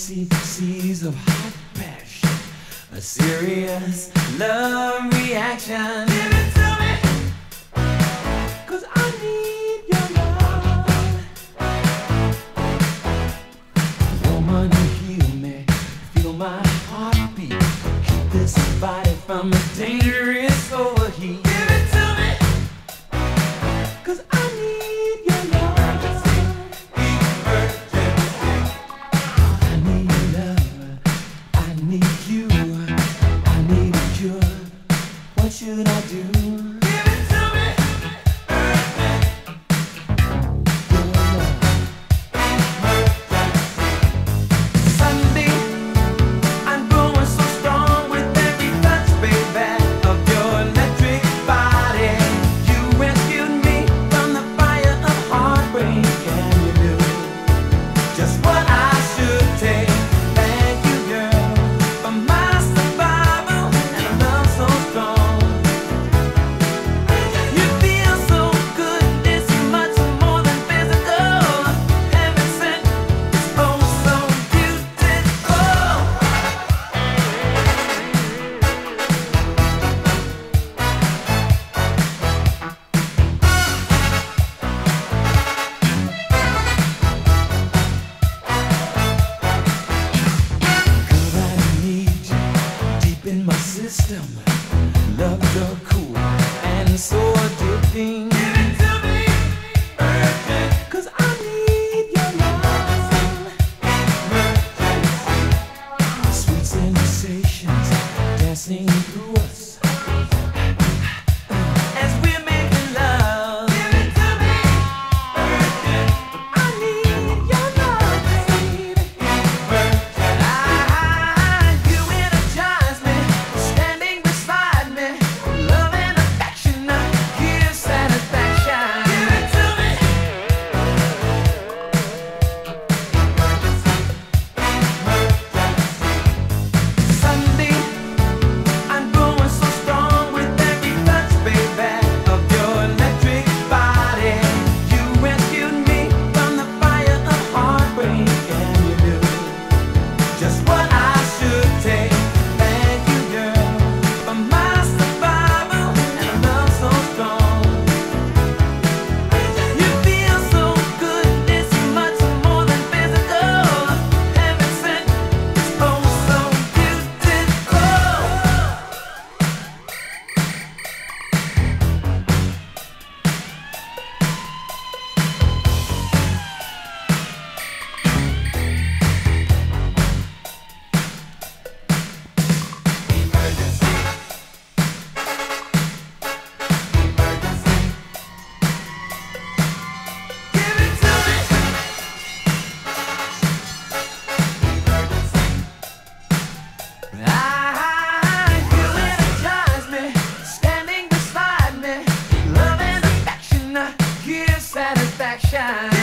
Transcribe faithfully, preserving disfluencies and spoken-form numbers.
icy seas of hot passion, a serious love reaction. Give it to me, 'cause I need your love. Woman, heal me, feel my heartbeat, keep this body from a dangerous overheat. Give it to me, 'cause I need your love. What should I do? Give it to me, your love. Sunday, I'm growing so strong with every touch, baby, of your electric body. You rescued me from the fire of heartbreak, and you knew just what I should take. Thank you, girl, for my survival and a love so strong. In my system, love so cool and so addicting. Give it to me, urgent, 'cause I need your love. Emergency. Sweet sensations dancing through us as we're making love. Give it to me, urgent, I need your love, baby. Just what I should take. Thank you, girl, for my survival and a love so strong. You feel so good, it's much more than physical. Heaven sent, oh so beautiful. Satisfaction.